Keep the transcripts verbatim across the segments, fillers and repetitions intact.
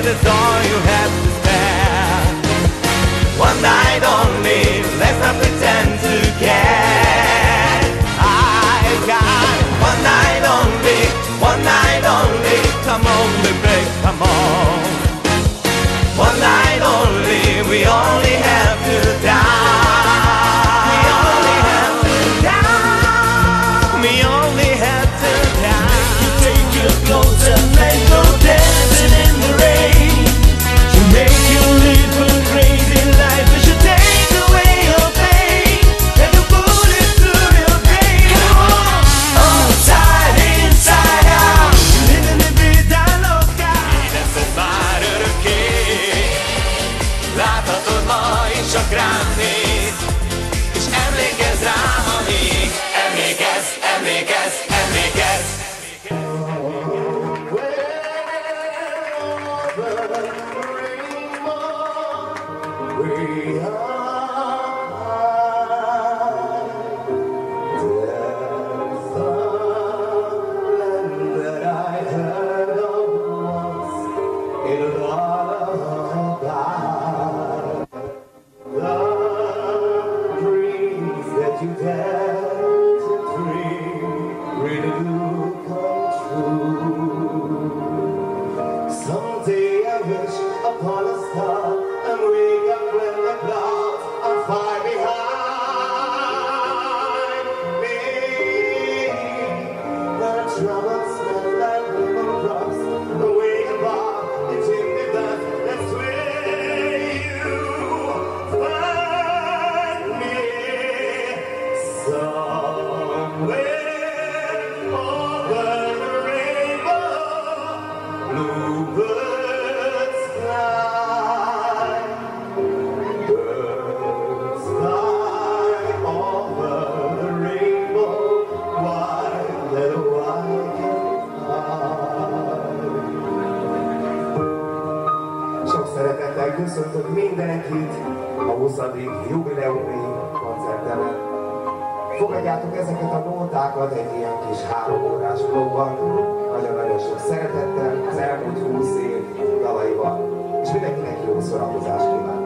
is all you have to spare. One night only, let's not pretend to care. I got one night only, one night only. Come on, baby, come on. One night only, we only have to die. We only have to die. We only have to die. You take your clothes and make no dancing in the rain. To make you live a crazy life, it should take away your pain and to put it through your brain. Come on, outside, inside out, living the vida loca. Lesz már örökké, láthatod ma is a gránét, és emlékezz rám, amíg emlékezz, emlékezz, emlékezz. Someday I wish upon a star and wake up when the clouds are far behind me. The troubles smell like lemon drops away above the chimney dust. That's where you find me. Somewhere over the rainbow, bluebirds fly, birds fly over the rainbow, white little white fly. Sok szeretettel köszöntök mindenkit a huszadik jubileumi koncertemen. Fogadjátok ezeket a nótákat egy ilyen kis három órás blogban, nagyon-nagyon sok szeretettel, az elmúlt húsz év dalaival, és mindenkinek jó szórakozást kívánok!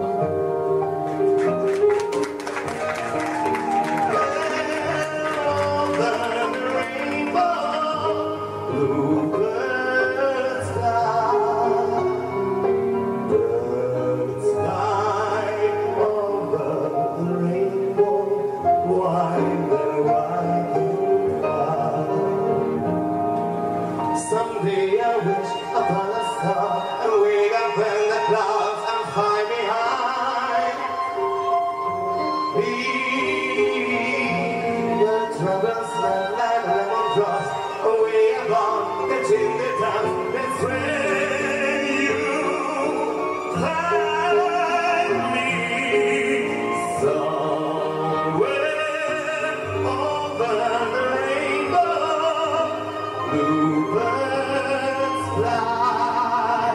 Someday I wish upon a star and wake up in the clouds and find behind me. The troubles smell like lemon drops away above the chimney tops. That's where you find me. Somewhere over the rainbow, bluebirds fly,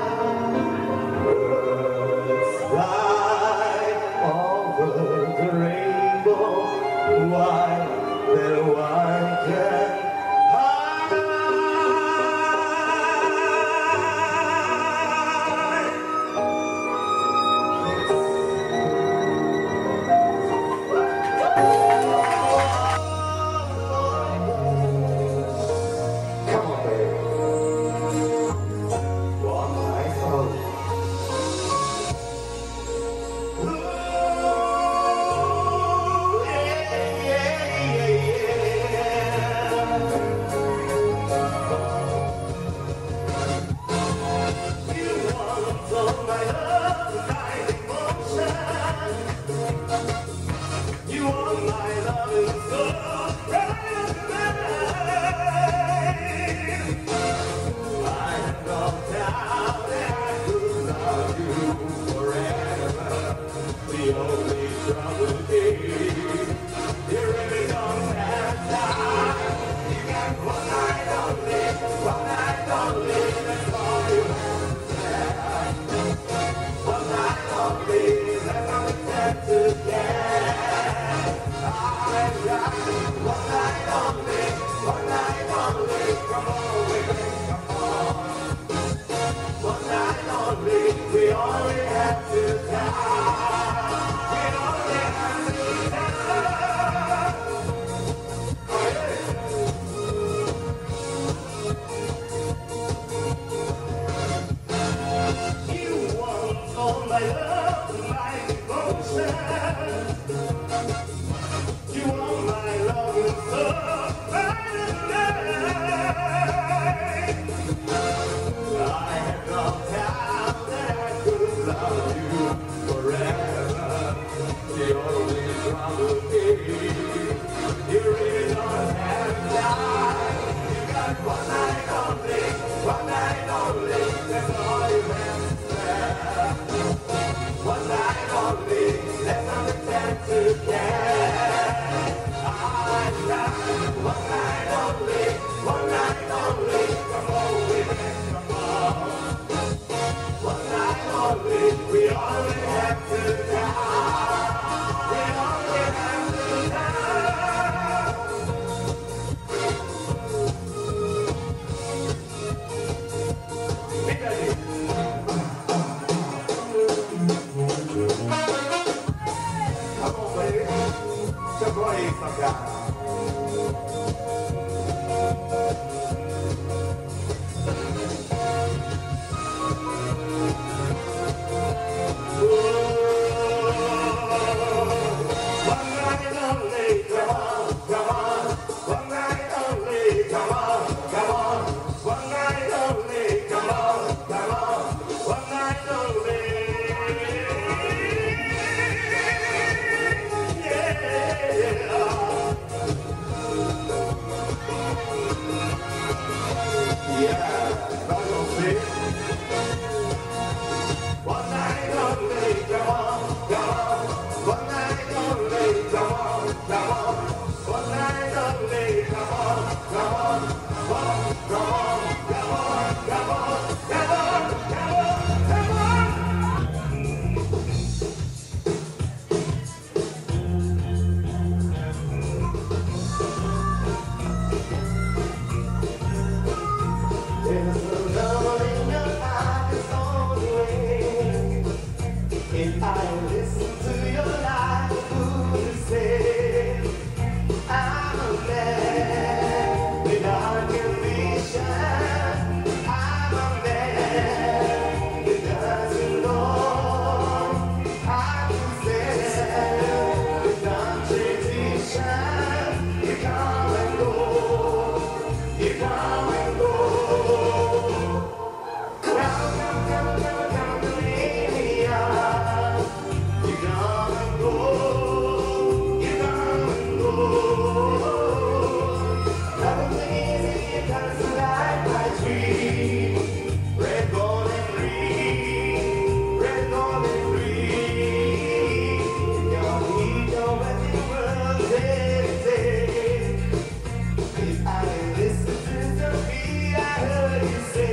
only have to die. We only have to die. You want all my love, my devotion. You want my love and love, right and night. I had no doubt that I could love you forever. The only problem is you really don't have time. You got one night only, one night only. That's all you have to spare. One night only. Let's not pretend to care. I got one night only, one night only. Come on, women, come on. One night only. We only have to die. We only have to die. Big idea. Come on, baby. Your boy is some guy. One night only, come on, come on. One night only, come on, come on. One night only, come on, come on. One night only. Yeah, right on, baby. One night only, come on, come on. One night only, come on, come on. One night only, come on, come on. Come on, come on, come on, come on, come on, come on, come on. There's a love in your eyes all the way. If I listen to your life, who will say I'm a man without condition? I'm a man that doesn't know. I can say without tradition, you come and go, you come and go. Come, come, come, come, come to me, yeah. You come and go, you come and go. Love is easy, it comes like my tree. Red, gold, and green, red, gold, and green. Your ego and the world, they say. If I listen to the beat, I heard you say,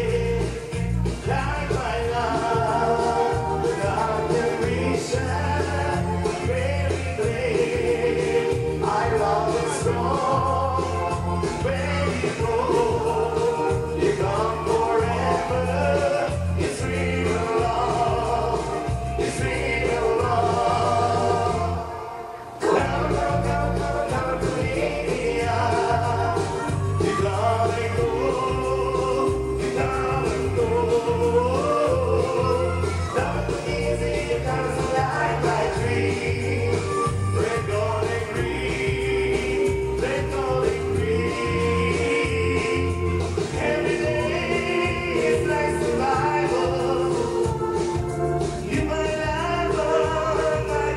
like my love, without condition, very plain. I love it strong, when you go, you come forever. It's real love, it's real love. Come, come, come, come, come to me, yeah. You come and go, you come and go. Love is easy, it comes like my tree. Red, gold, and green, red, gold, and green. Every day is like survival. You my lover, my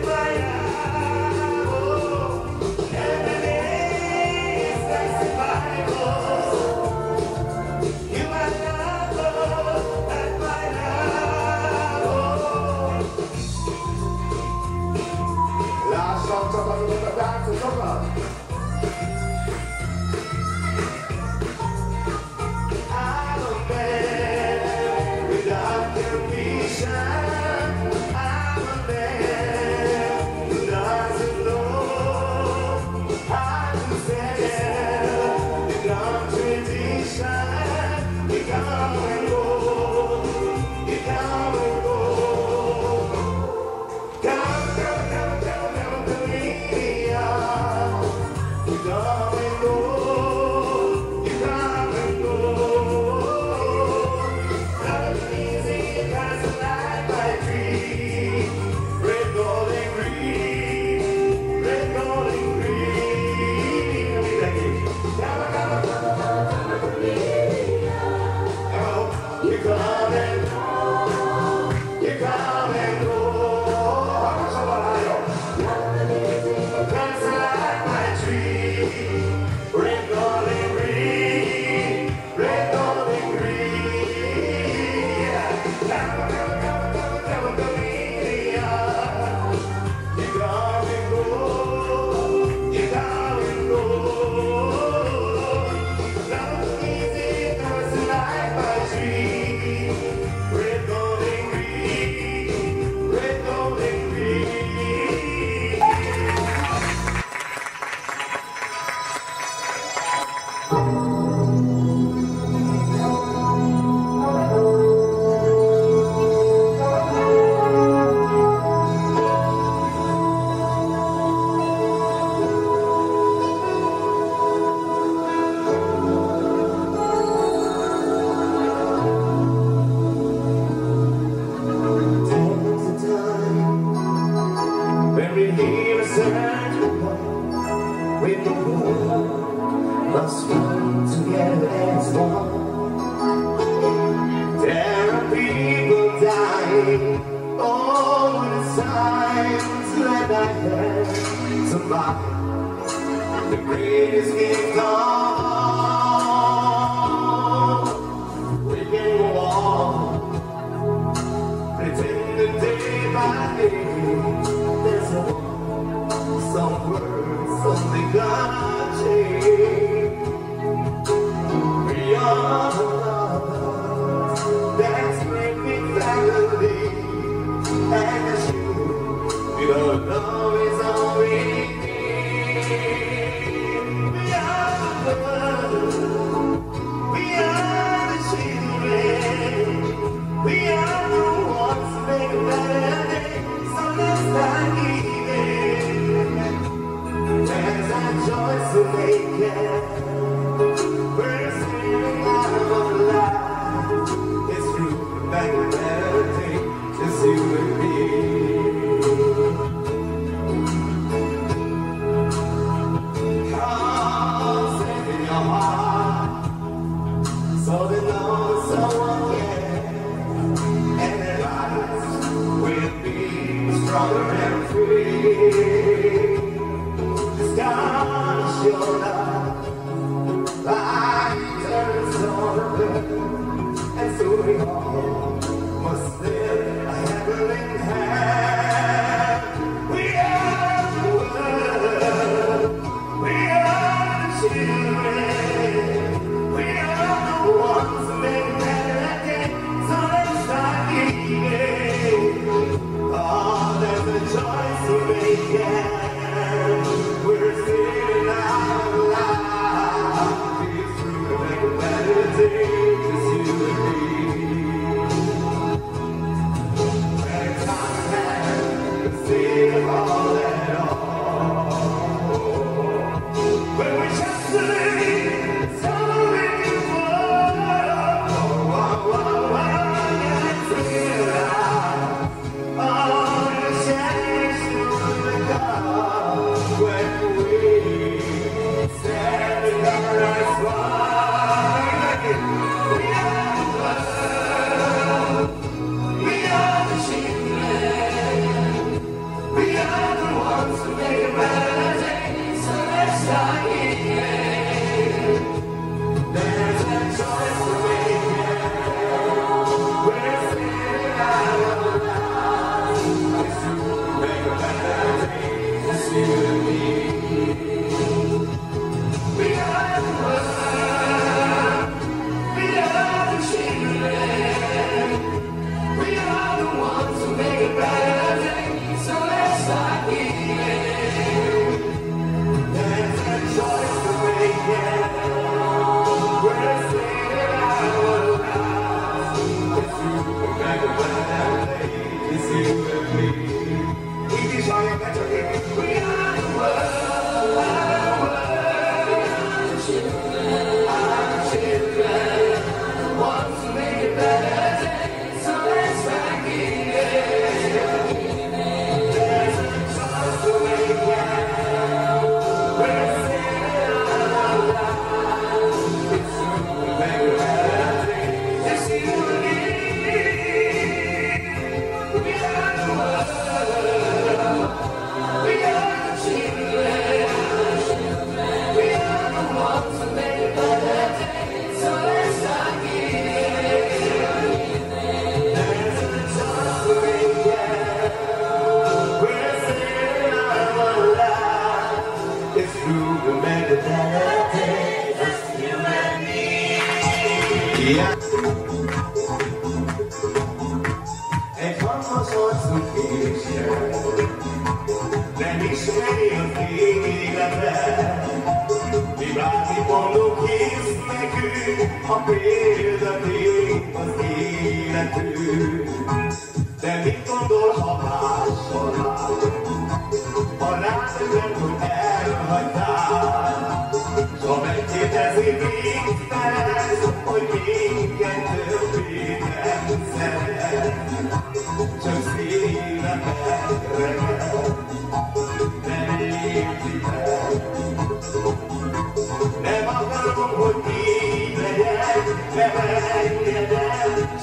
fire. Every day is like survival. You my lover, and my love. Last song, somebody with a dance to come on. I'm a man without condition. I'm a man who doesn't know how to say the dumb tradition. You come and go, you come and go. Oh, when it's time to let I have somebody, the greatest gift of all. We can go on, pretending day by day. There's a some words only gonna change. We are the lovers that's making family, and it's you. Your love is all we need. We are the lovers, we are the children, we are the ones who make a better day. So let's not give it. There's a choice to make it. We're singing out of our life. It's true, like a better day, just you and me. Come, sing in your heart, so they know someone cares, and their lives will be stronger and free. God showed up, light turns on the earth, and so we all must live a heaven in hand. We are the world, we are the children, we are the ones who make a better day. So let's not give it. Oh, there's a choice to make it. We're singing out loud. It's true to make a better day, just you and me. When time has to sing all that all. When we just live, so we can fall. Oh, oh, oh, oh, and sing it out. Oh, the shadows through the dark. When we stand together as one, we are the world, we are the children, we are the ones who make a better day. So let's start here. There's a choice to make it. We're singing out loud. It's true to make a better day. Just you and me. We are the world, we are the children, we are the ones who make a better day. So let's start here. There's a choice to make it. We're singing out loud. It's true to make a better day. It's you and me. It is all you got to hear. We are the world. Yeah. E quando sono stupito, le mie scene figli da te, i bracci quando kiss me qui, ho preso di pastina tu, le mie quando ho passato, ho lasciato per tu e l'età, so metti te si vista, poi mi che te vita se, ci si la terra,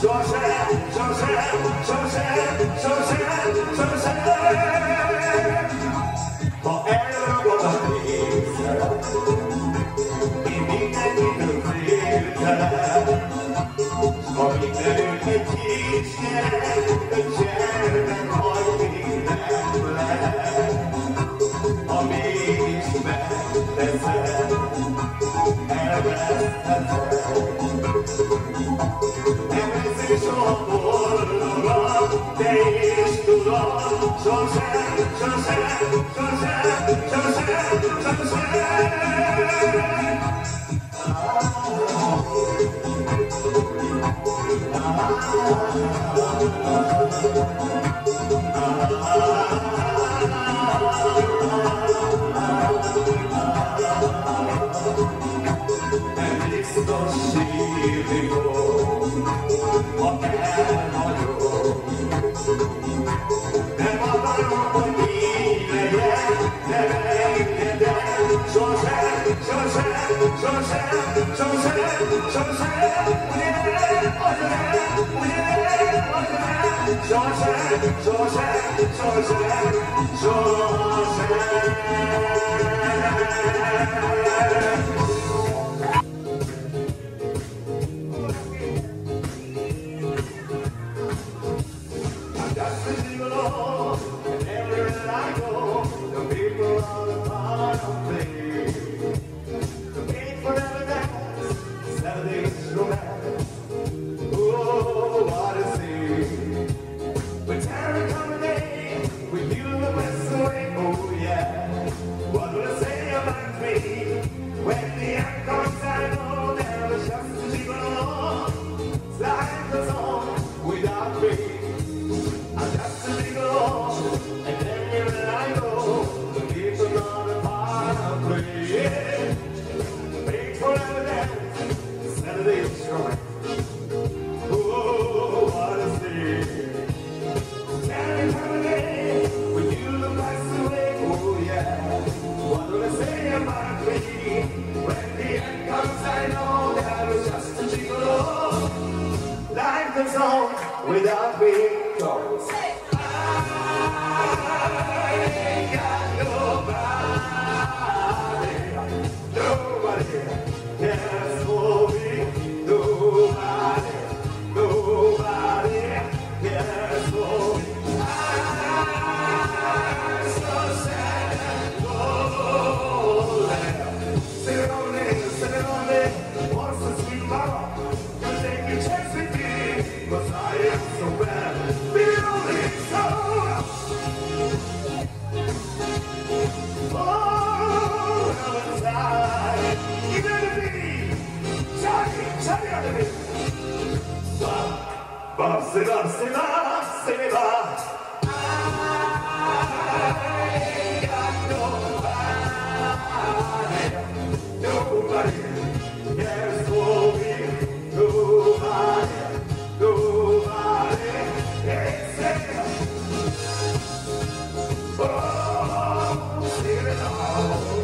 Without being told. Se va, se va, se me va. I got nobody, nobody cares for me. Nobody, nobody except oh, leave it all.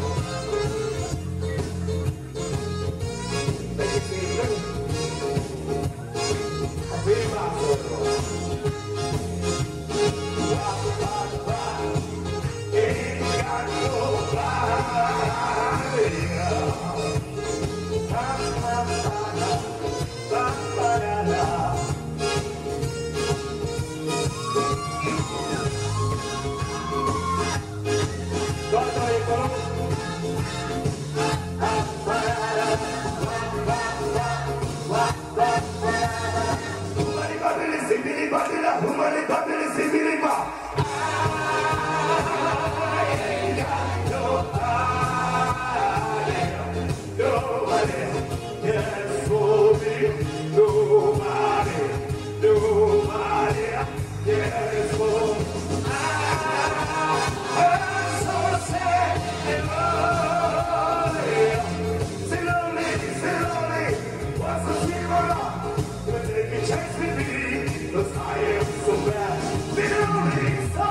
Chase with me, 'cause I am so bad. Feel me so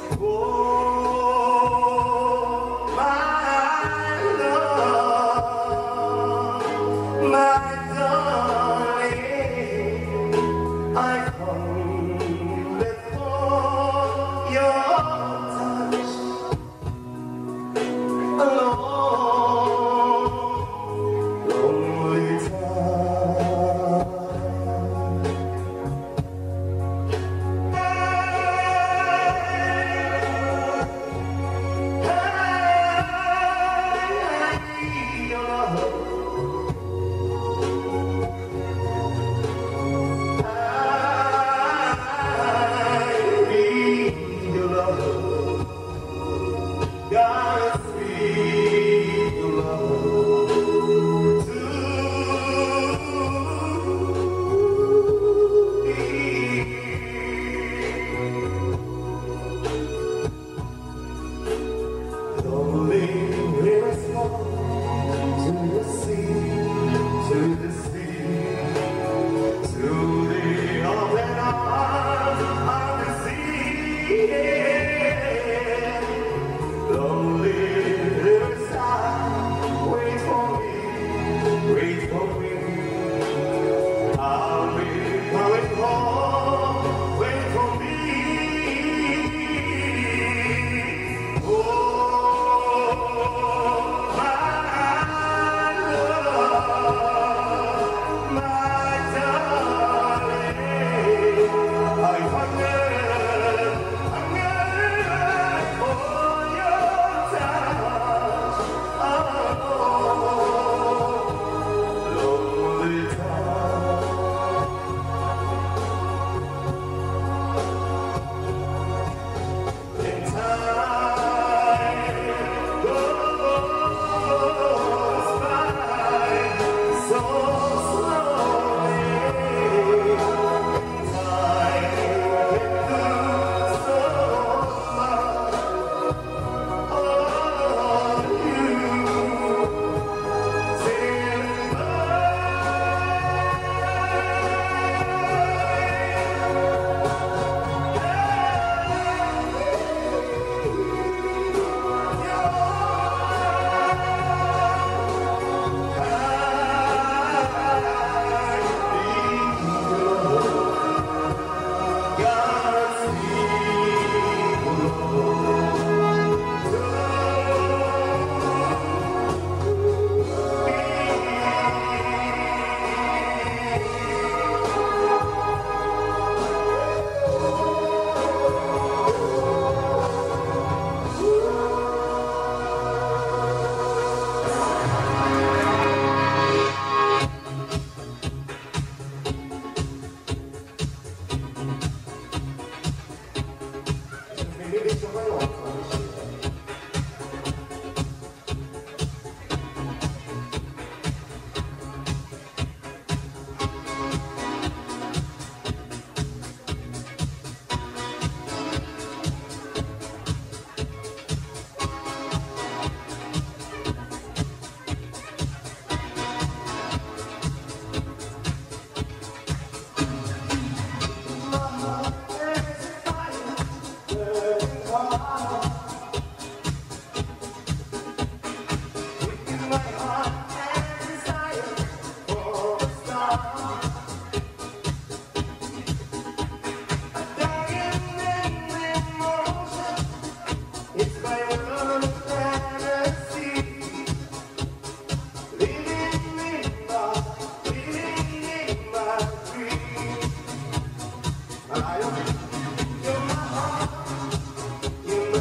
You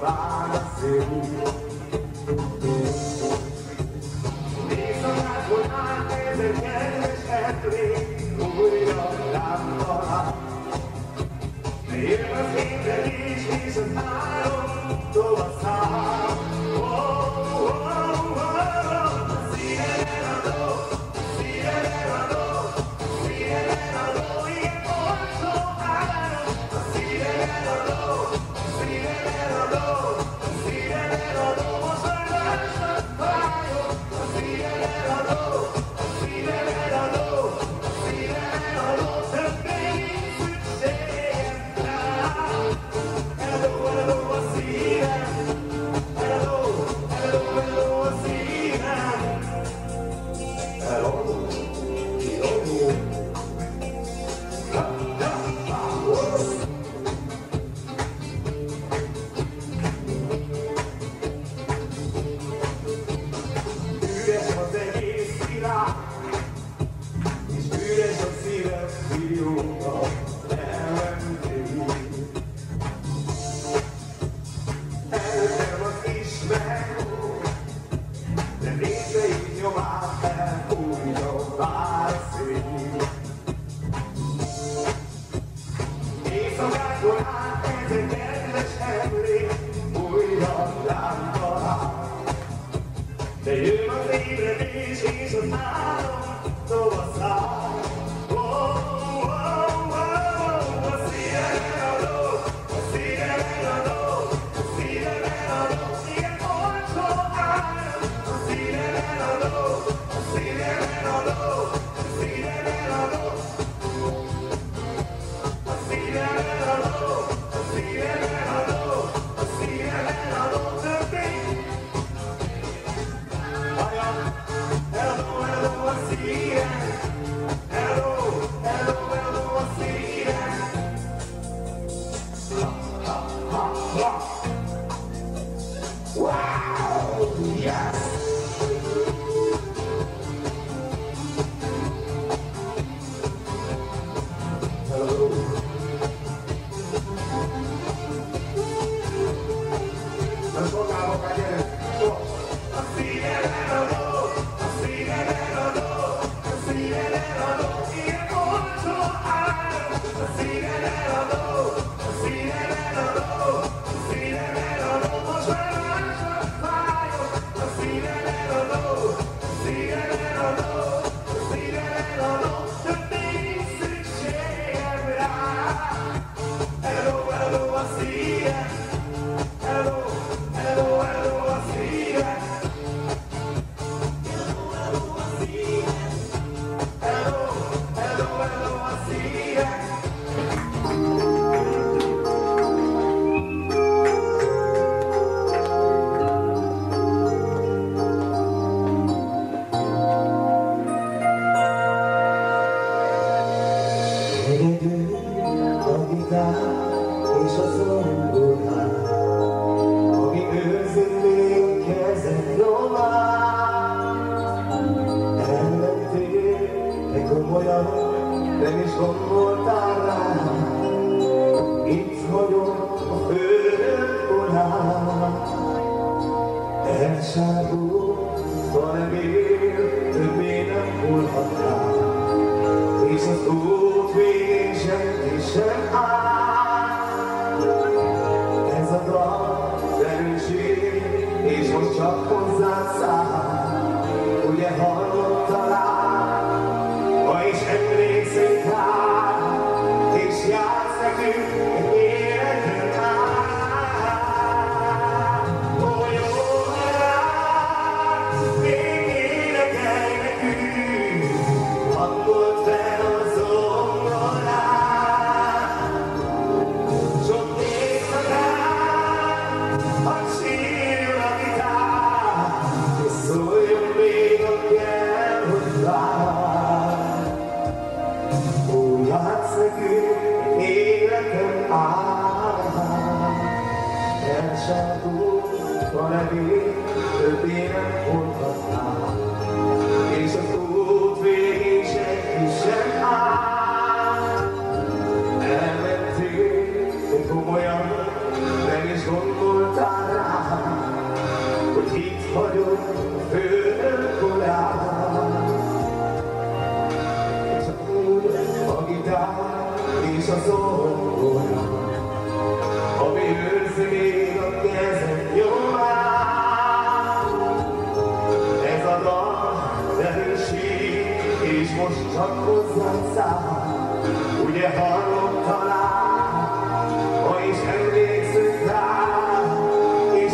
vár a szél. Éjszakákon át ezer kedves emlék újra rám talál. De jön az ételés és az álom tovább száll. Oh, oh, oh, szívem eladó, szívem eladó, szívem eladó, ilyen olcsó áron. A szívem eladó, szívem eladó, szívem eladó, most már másnak fájok. A szívem eladó, szívem eladó, szívem eladó, többé nincs szükségem rá. Eladó, eladó a szívem, eladó, eladó, eladó a szívem. Eladó, eladó. Ha, ha, ha, oh. Üres az egész világ, és üres a szívem milliókkal elmentél. Előttem az ismerő, de nézzeid nyomát fel újra vár szél. Éjszakákon át ezer kedves emlék újra rám talál. De jön az ébredés és az álom tovább száll. Oh, oh, oh, oh, a szívem eladó, a szívem eladó, a szívem eladó, ilyen olcsó áron. A szívem eladó, a szívem eladó, a szívem eladó, a szívem eladó, a szívem eladó, a szívem eladó, többé. Eladó, eladó a szívem, eladó, eladó, eladó a szívem. Ha, ha, ha, ha. Wow, yes! Eladó. Nem szolgálok, hát gyerünk! A szívem eladó, a szívem eladó, a szívem eladó, ilyen olcsó áron. A szívem eladó, a szívem eladó, a szívem eladó, most már másnak fájok. A szívem eladó, a szívem eladó, a szívem eladó, többé nincs szükségem rá. Eladó, eladó a szívem, eladó, eladó, eladó a szívem. És a zongorán, ami őrzik még a kezed nyomán. Elmentél, de komolyan nem is gondoltál rám. Itt vagyok a föld korán. Elságult, ha nem él, többé nem holhatnál. És az út végén senki sem áll. Ez a dal derűség, és most csak hozzád száll. Ugye hallott talán, ha is emlékszik rá, és játsz nekünk egy életünk át. Ó, jó, hát, még énekelj nekünk, hangolt fel a zongorán. Sok éjszakán, hadd sírjon a gitár, és szóljon még a kell, hogy vár. Ó, játsz nekünk életem át. Elságult a nevét, többé nem hordhatnál. És az út végén senki sem áll. Elmentél, de komolyan nem is gondoltál.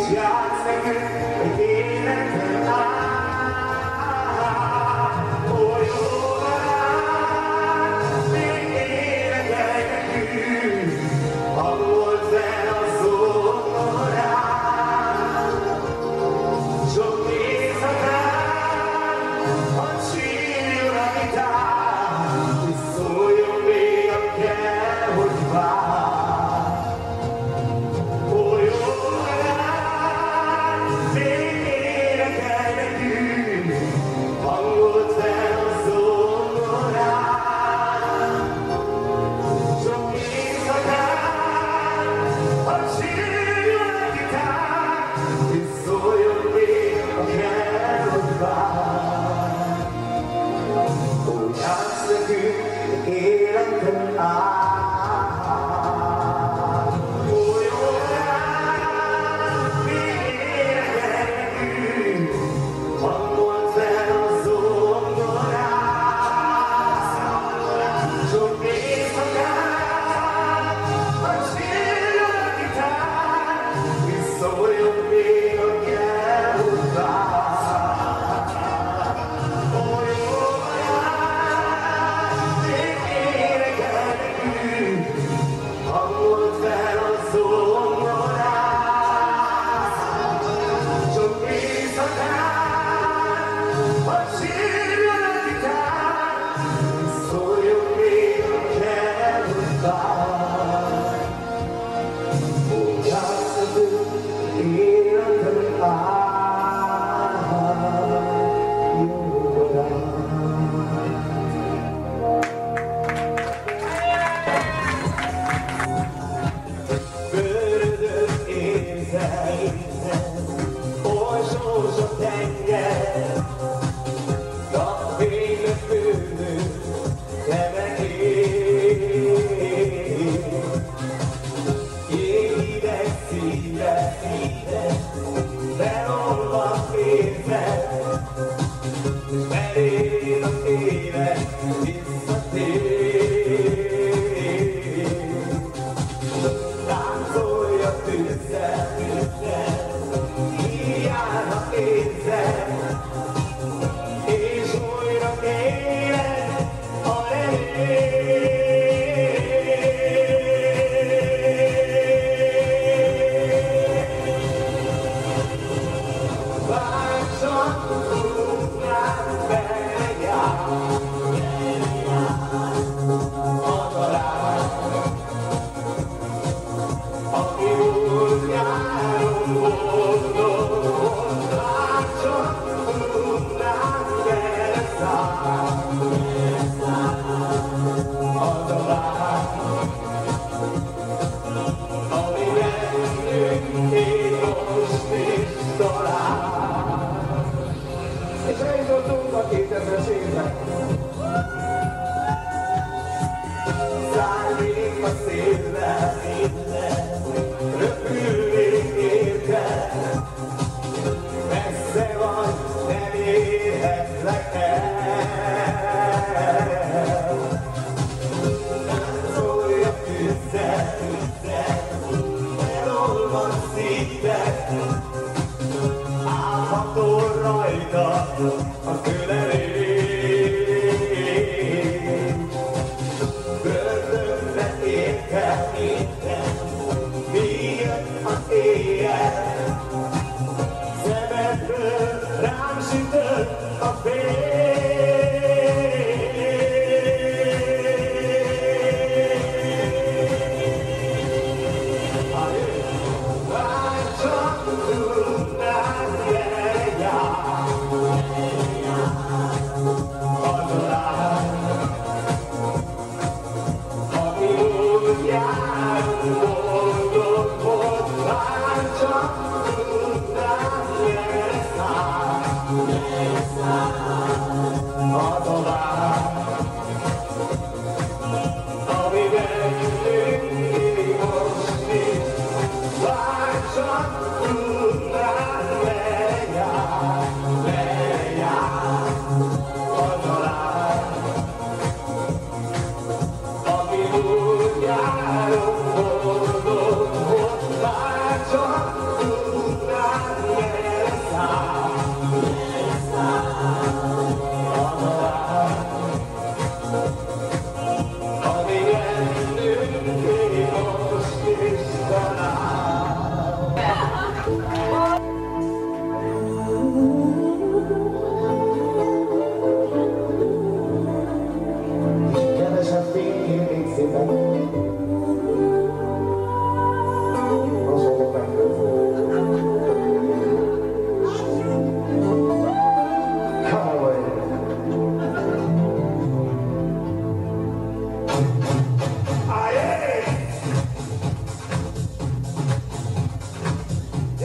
Like some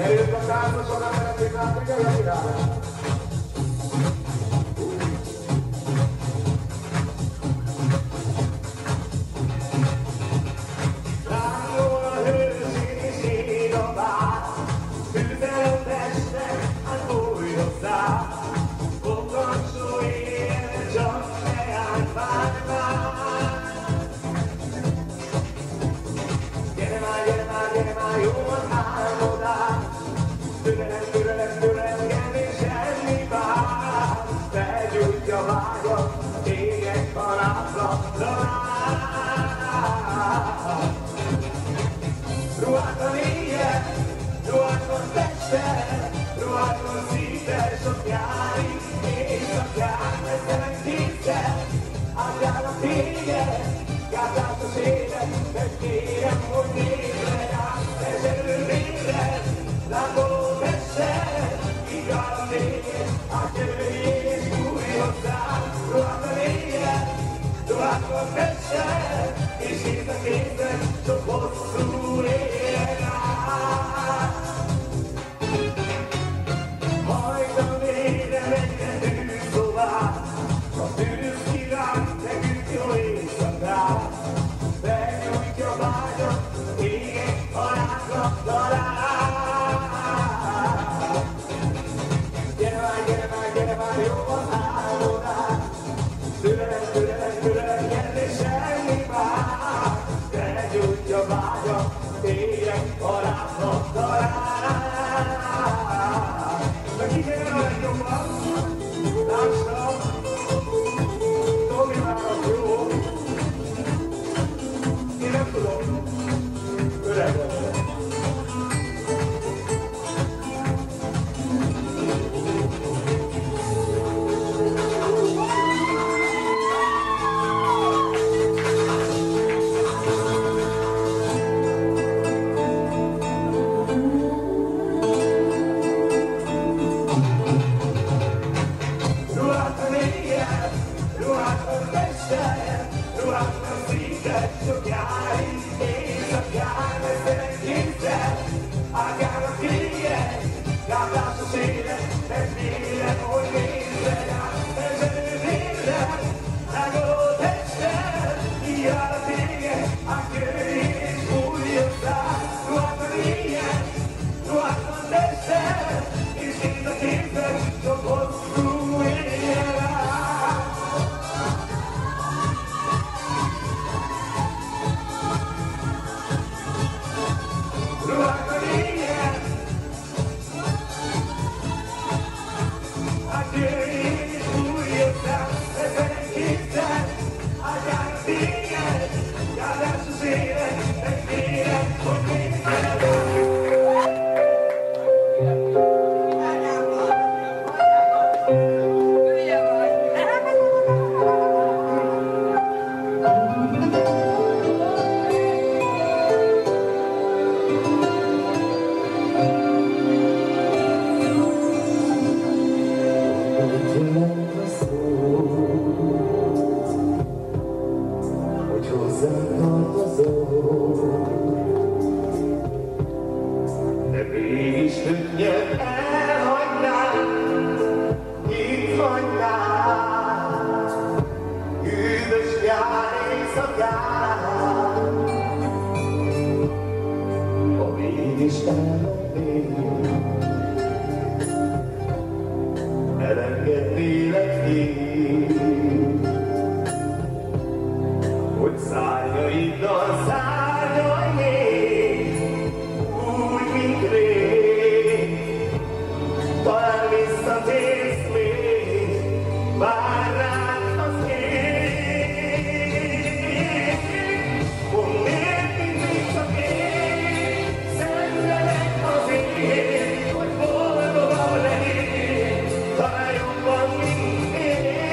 Gyerünk a táncosok, emberek, látni kell a királyt. Lángol a hőség és ég a bár, tűzel a testek, hát fúj hozzá. Fogancsó éjjel, csak leány várvár. Gyere már, gyere már, gyere már, jól álmodál. Türelem, türelem, türelem, és semmi vár. Felgyújtja vágyat, téged halálra talál. Ruhátlan éjjel, ruhátlan teste, ruhátlan szíve, sok nyári éjszakát veszelek kétszer. Átjárnak téged, gátásos élet, de kérem, hogy nézd rá, ezelő nézed, lángoló teste, igaz téged, átjövőjél és fúj hozzá. Ruhátlan éjjel, ruhátlan teste, és kézzel kézzel, sok hosszú éjjel át. Hajdan végre menjen tűz tovább, a tűz király, nekünk jó éjszakát. Benyújtja vágyat, égen halálra talál. Gyere már, gyere már, gyere már, jól álmodál. Türelem, türelem, türelem, gyere, semmi vár. Benyújtja vágyat, égen halálra talál. De ki gyere a legjobban? Táncra! Dominálok, jó? Én nem tudom. Öreg vagyok. Ruhátlan éjjel, ruhátlan teste, ruhátlan szíved, sok nyári éjszakán veszelek kétszer. Ágálnak téged, gátásos élet, de félem, hogy nézd rá, ezelő nézed, lángoló teste, jár a téged, átjöjjél és fúj hozzá. Ruhátlan éjjel, ruhátlan teste, és kéz a kézzel, sok hosszú éjjel át. Ruhátlan éjjel, átjöjjél és fúj hozzá. Veszelek kétszer, átjárnak téged, gátásos élet, de kérem, hogy nézd rá. Hogy hozzám tartozol, de mégis könnyen elhagynál, itt hagynál, üdvös nyár éjszakán. Ha mégis elmennél, elengednélek én, hogy szárnyaiddal szárnyalnék, úgy, mint rég. Talán visszatérsz még, vár rád az ég. Mondd, miért mindig csak én, szenvedek azért, hogy boldogabb legyél. Talán jobban, mint én.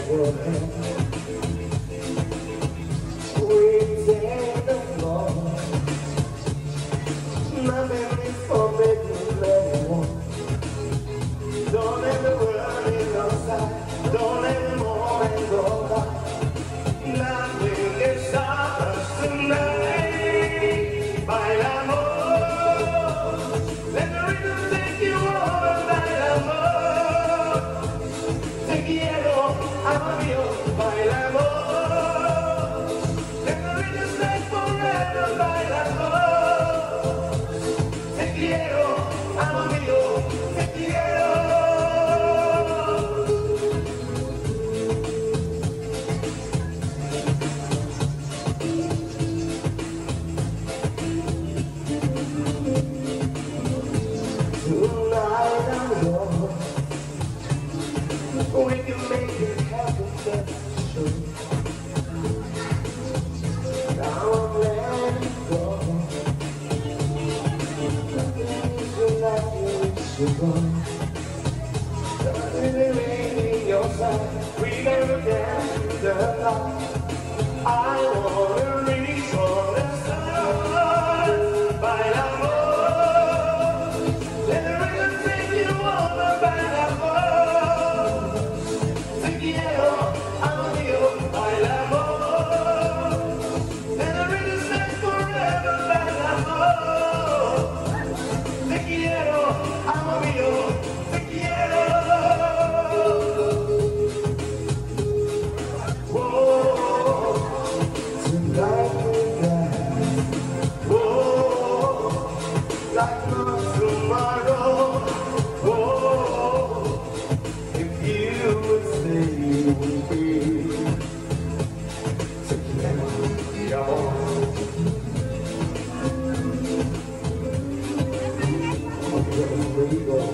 your hand. Wings in the floor. Nothing is forbidden, let it walk. Don't let the world in your side. Don't let the moment go by. Nothing can stop us tonight. Bailamos. Let the rhythm take you over. Bailamos. Te quiero, amo mío. Bailamos. Let the rhythm stay forever. Bailamos. Te quiero, amo mío. Te quiero. Tonight I'm yours. We can make it happen, that's true. Now I'm letting go. You're not reachable. Nothing remains in your sight. We never dance to the light. I wanna reach for the sun. Bailamos. Let the rhythm take you over. Bailamos. Te quiero, amo mío. Bailamos. Let the rhythm stay forever. Bailamos. Te quiero, amo mío. Te quiero. Whoa. Tonight we dance. Whoa. Like no tomorrow. Whoa. If you would stay, you would be together. Here we go.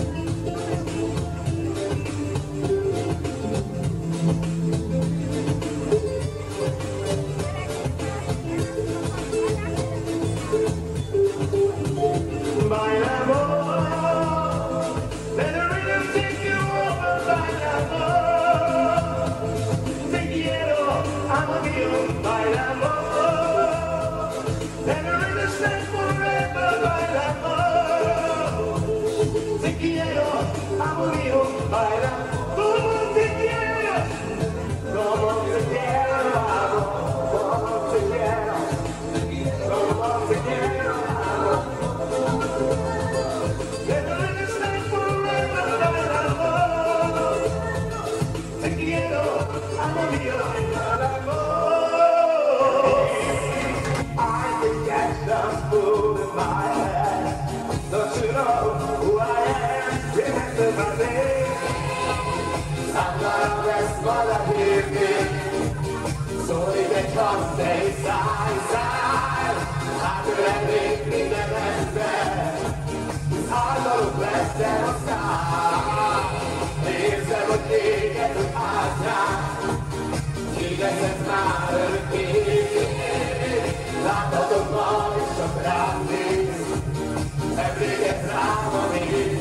Bailamos. Let the rhythm take you over. Bailamos. Te quiero, amo mío. Bailamos. Let the rhythm stay forever. Bailamos. Te quiero, amo mío. Bailamos. Como te quiero. Como te quiero, amo. Como te quiero. Como te quiero, amo. Let the rhythm stay forever. Bailamos. Te quiero, amo mío. Bailamos. I can catch the food in my head. Don't you know who I am? Remember my name. I'm gonna rest while I hear me. So they can come stay side, side. After that make me the best bed. I'm gonna bless them side. Please never get to pass down. He doesn't matter to me. La todo mundo soprano. Every day from me.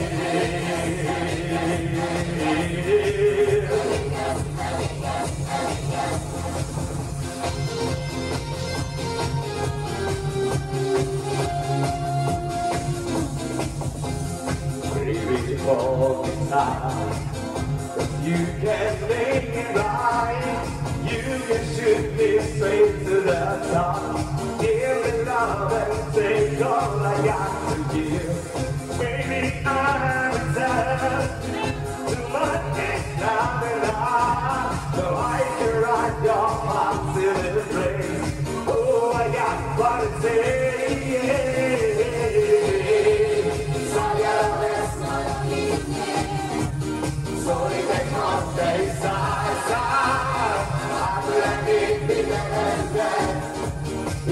Baby, all the time. You can make it right. You can shoot me straight to the top. Give me love and take all I got to give. Baby, I'm attached to my next time and I know I can ride your heart in the place. Oh, I got what to say. So I gotta rest my evening. So they can come stay side, side. After that big, big, big, big.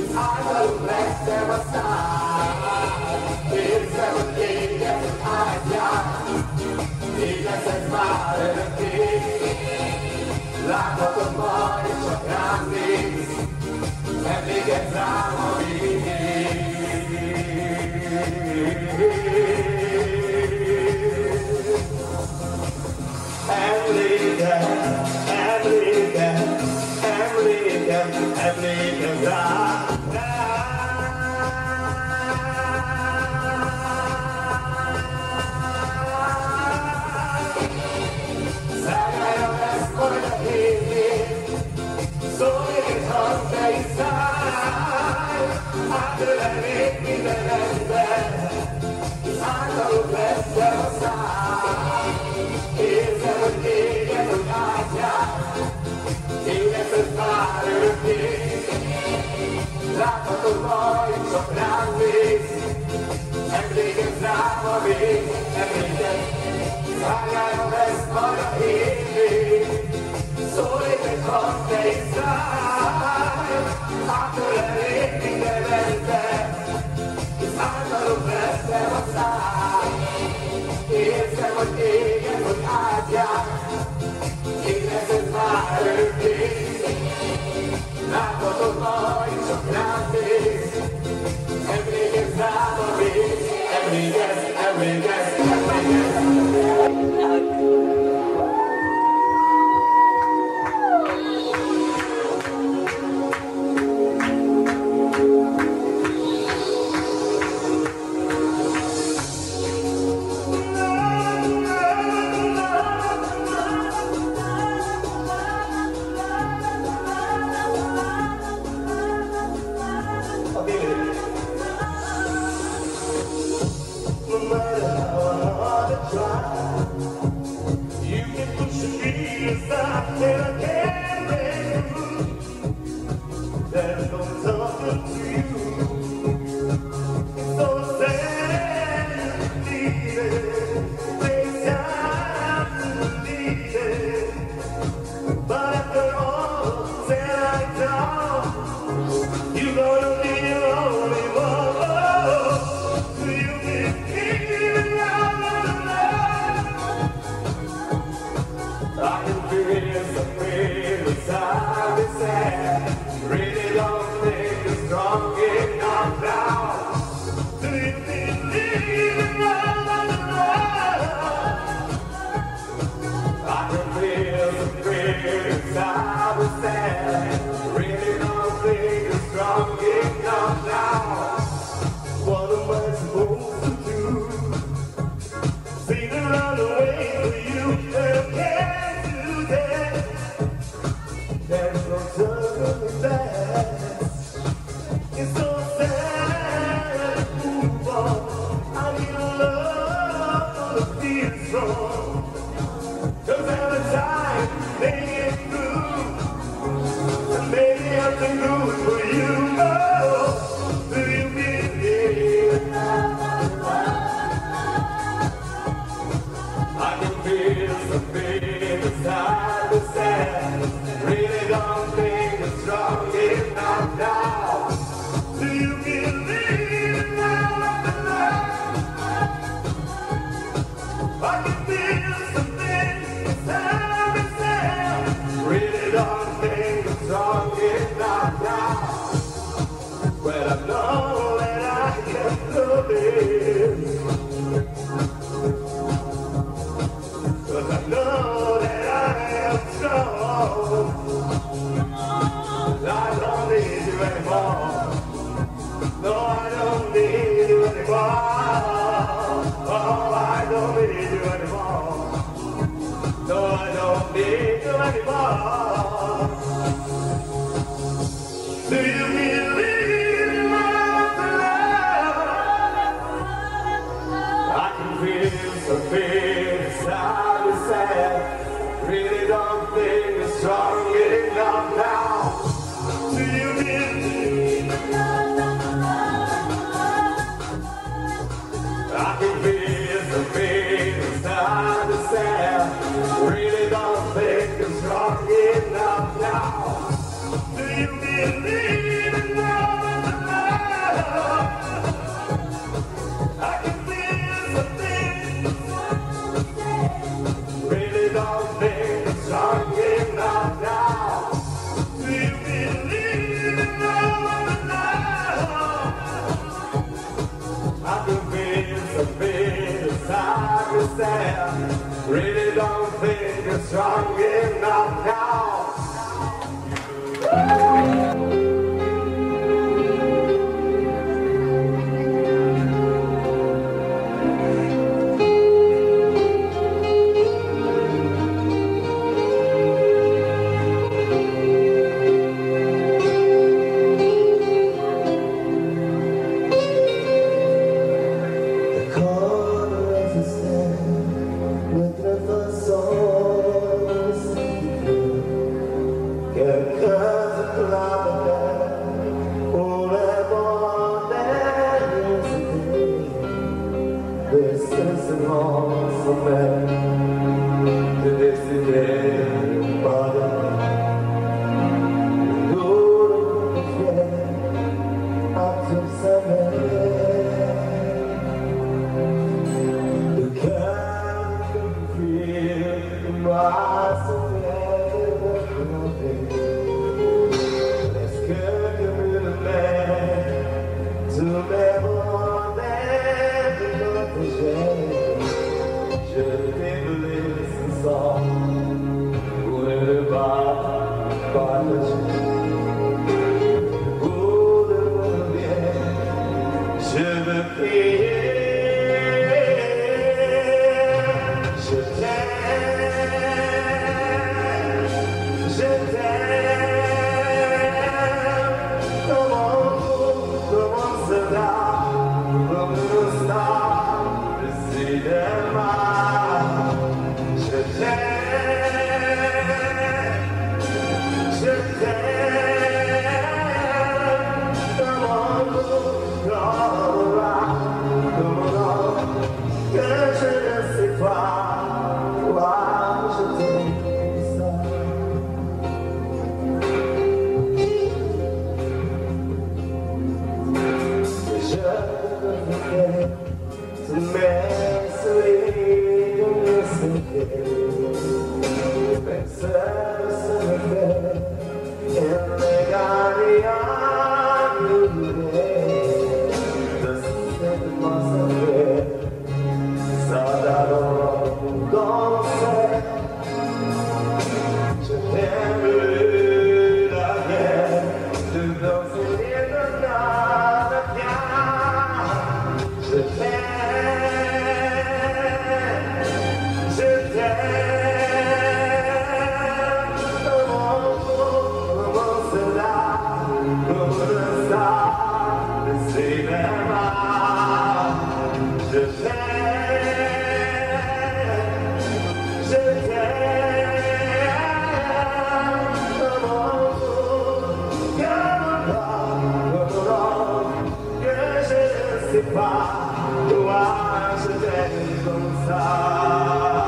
Really don't think you're strong enough now. pas, toi je t'aime comme ça.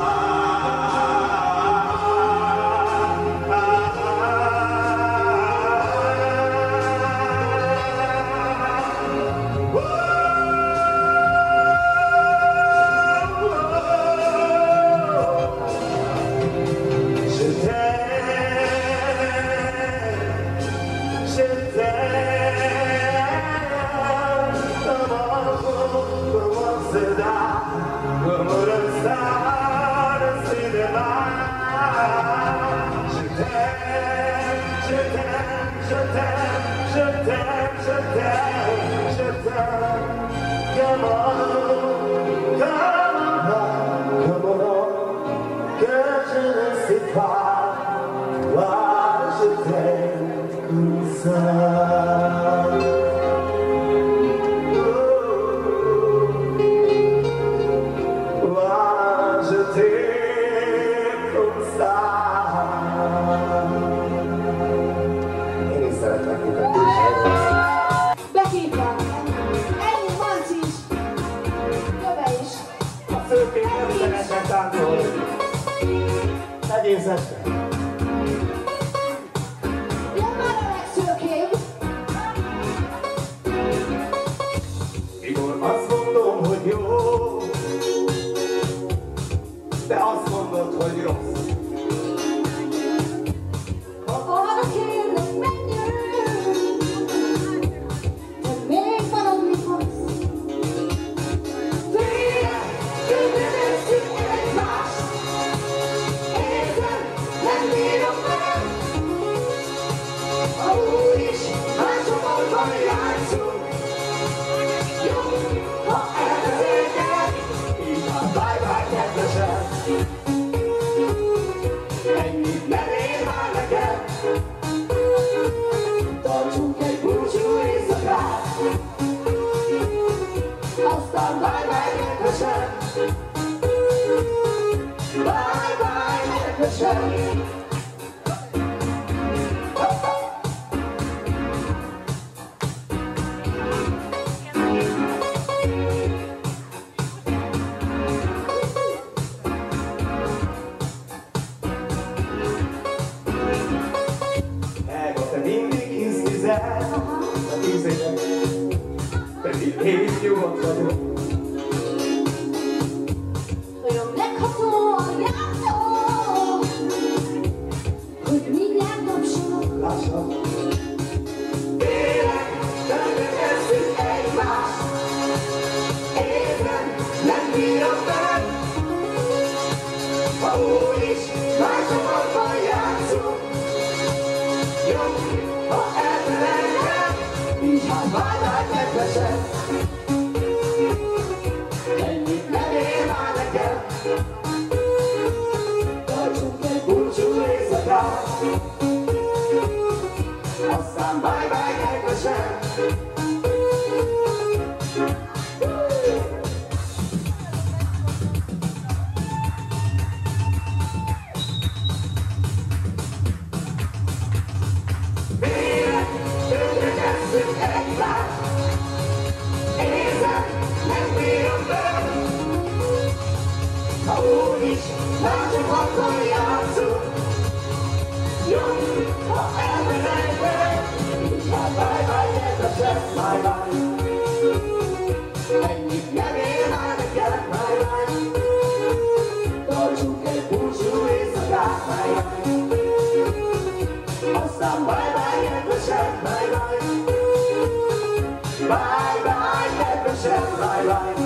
Mikor azt mondom, hogy jó, de azt mondod, hogy rossz. Arra kérlek, menjünk, de még valami fogsz. Tényleg, tényleg egymást, érzem, nem bírom meg. Úgy is, másokban játszunk. Jó, ha elbeszéltek, így van, bye-bye, kedvesem. Ennyit nem ér már nekem. Tartsunk egy búcsú éjszakát, aztán bye-bye, kedvesem. Bye-bye, kedvesem. A tízének pedig én nyugodt vagyok. Olyan meghatóan játszol, hogy mindjárt tapsolok. Lassan. Tényleg, tönkretesszük egymást. Érzem, nem bírom meg. Ha úgyis másokban játszunk. Jó, ha elfelejtem, így hát bye-bye, kedvesem. Ennyit nem ér már nekem. Tartsunk egy búcsú éjszakát, aztán bye-bye, kedvesem. Tényleg, tönkretesszük egymást. Érzem, nem bírom meg. Ha úgyis másokkal játszunk. Jó, ha elfelejtem, így hát bye-bye, kedvesem. Bye-bye. Ennyit nem ér már nekem. Bye-bye. Tartsunk egy búcsú éjszakát. Bye-bye. Aztán bye-bye, kedvesem, bye-bye. Bye-bye, kedvesem, bye-bye.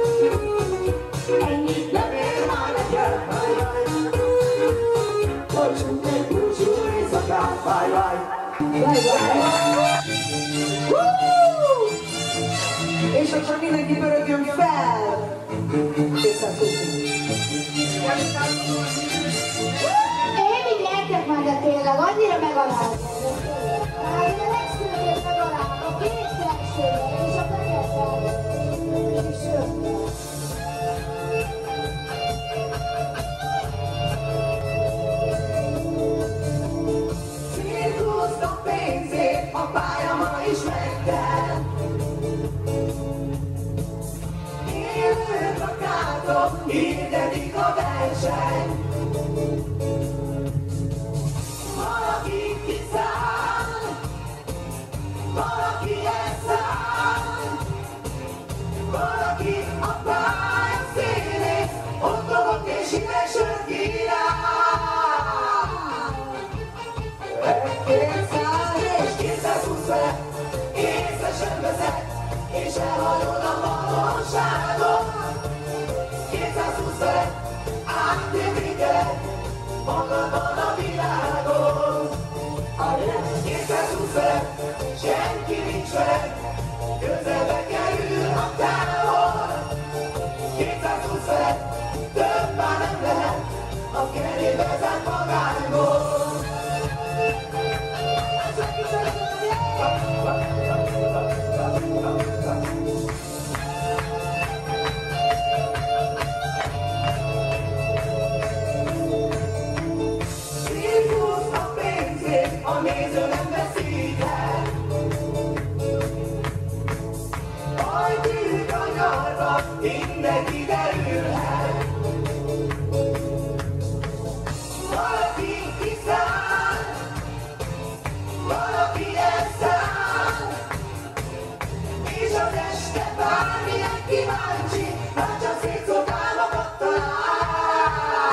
Ennyit nem ér már nekem, bye-bye. Tartsunk egy búcsú éjszakát, bye-bye. Bye-bye. És akkor mindenki pörögjön fel! Készek tudni. Én így értek majd, de tényleg annyira megalázom. Hát én a legszülőként megalázom, a két legszülőt és a tenyertel. És sőt. Cirkusznak pénzét a pálya ma is megtel. kétszáz és kétszázhúsz vele, észre sem veszed, és elhagyod a valóságot. kétszázhúsz vele, átértékeled magadban a világot. kétszázhúsz vele, senki nincs veled, közelbe kerül a távol. kétszázhúsz vele, több már nem lehet, a kerébe zárt magányból. Szívhúz a pénzét, a néző nem veszi el. Hajtjuk a nyarba, mindenki derülhet. Valaki kiszáll, valaki elszáll, és az este bármilyen kíváncsi, már csak szétszórt álmokat talál.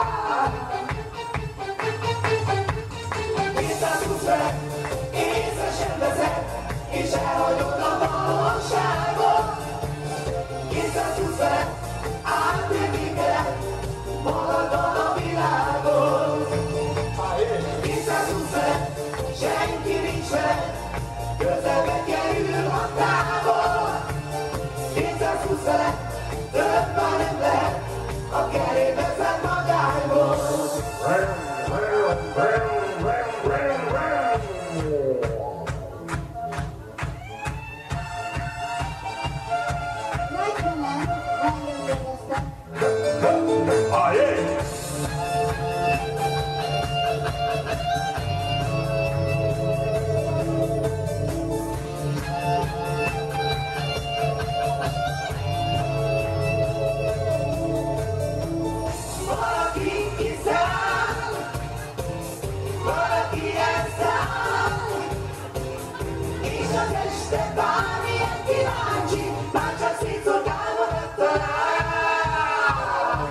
kétszázhúsz vele, észre sem veszed, és elhagyod a valóságot. kétszázhúsz vele, átértékeled magadban a világot. kétszázhúsz vele, senki nincs veled, közelbe kerül a távol. kétszázhúsz vele, több már nem lehet, a kerébe zárt magányból. negyvenet nagyon éreztem. Valaki kiszáll, valaki elszáll, és az este bármilyen kíváncsi, már csak szétszórt álmokat talál.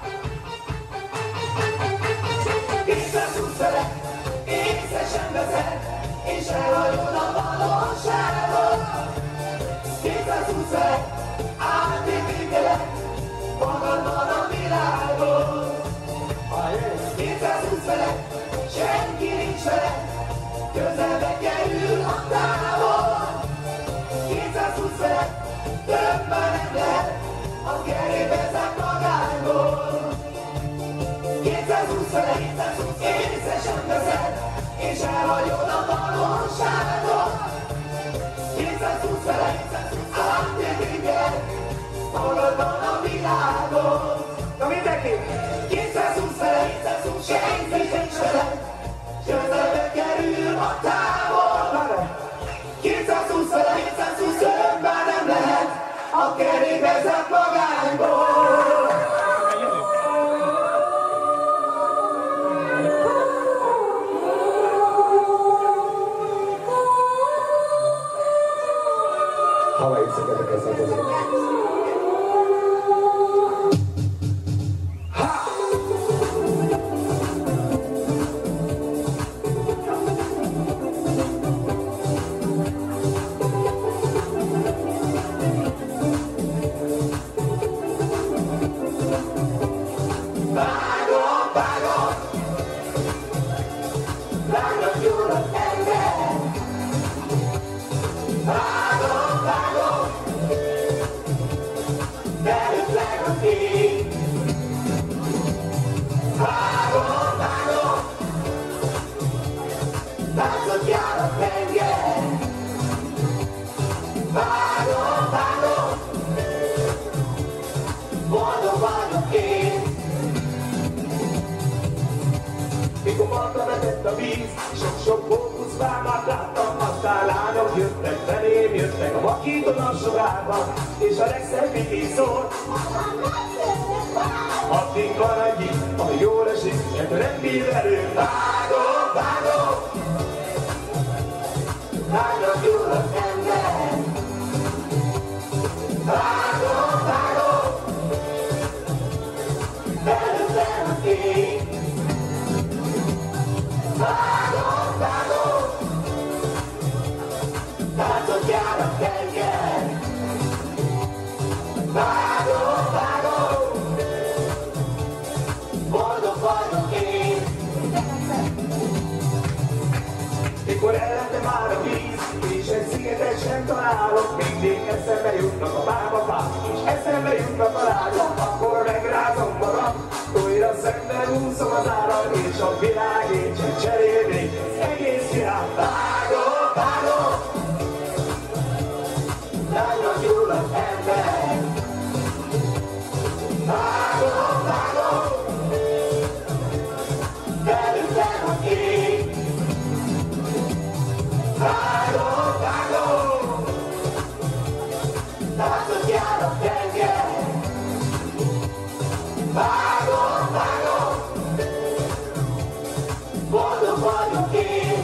kétszázhúsz vele, észre sem veszed, és elhagyod a valóságot. kétszázhúsz vele, átértékeled magadban a világot. kétszázhúsz vele, senki nincs veled, közelbe kerül a távol. kétszázhúsz vele, több már nem lehet, a kerébe zárt magányból. kétszázhúsz vele, észre sem veszed, és elhagyod a valóságot. kétszázhúsz vele, átértékeled magadban a világot. Na mindenki! kétszázhúsz vele, senki nincs veled, közelbe kerül a távol. kétszázhúsz vele, több már nem lehet, a kerébe zárt magányból. Hawaii szeketek tartozik. Vágom, vágom, vágom, gyulladt ember. Vágom, vágom, velük vágom én. Vágom, vágom, látszott jár a tenger. Vágom, vágom, boldog vagyok én. Mikor partra vetett a víz, sok-sok fókuszvámát láttam, aztán lányok jöttek felém, jöttek a vakító napsugárban, és a legszebbik így szól. Addig maradj itt, ha jól esik, mert nem bír elő. Vágom, vágom, vágom, gyulladt ember. Vágom, vágom, velük nem a fény. Vágom, vágom, mikor ellente már a víz, és egy szigetet sem találok, mindig eszembe jutnak a bábafák, és eszembe jutnak a rágyok, akkor megrázom magam, újra szemben úszom az áral, és a világét sem cserélnék, az egész világ. Vágok, vágok, lányra gyúl az ember. Vágok, vágok, velünk a ég. Vágok, vágok, látszott jár a tenger. Vágok, vágok, boldog vagyok én.